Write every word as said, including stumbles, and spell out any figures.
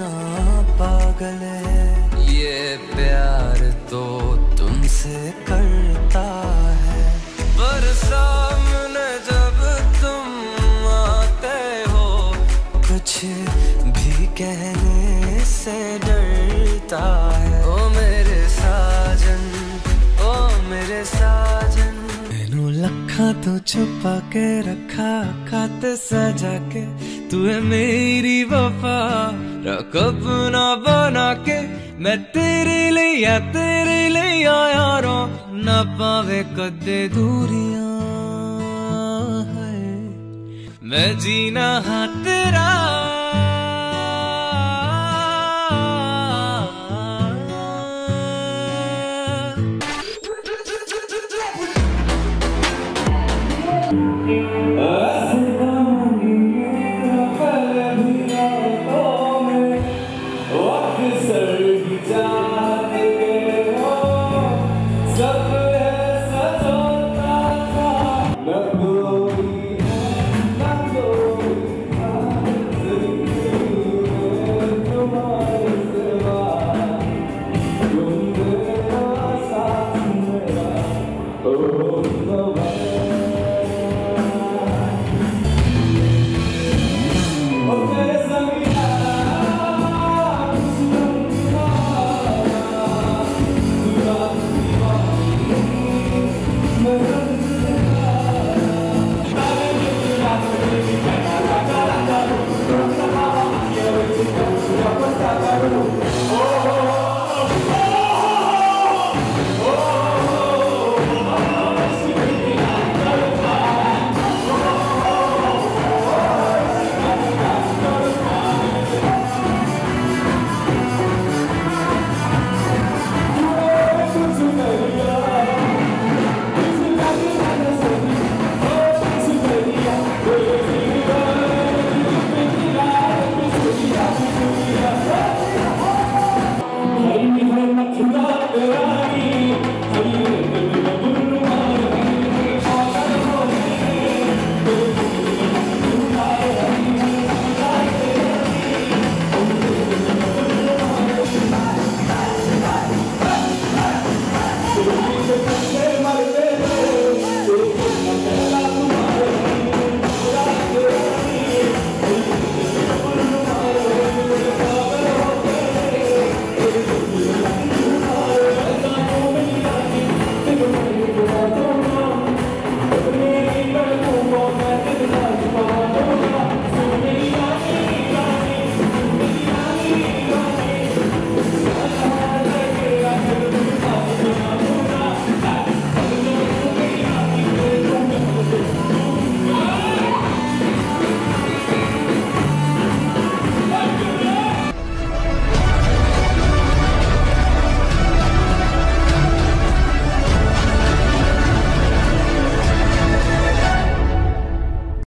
पागल है, ये प्यार तो तुमसे करता है, पर सामने जब तुम आते हो कुछ भी कहने से डरता है। ओ मेरे साजन, ओ मेरे साजन, मैनू लखा तो छुपा के रखा, खाते सजा के तू है मेरी वफा, रख अपना बना के मैं तेरे लिया तेरे लिया यारों, ना पावे कदे दूरियां है, मैं जीना हाँ तेरा। Oh,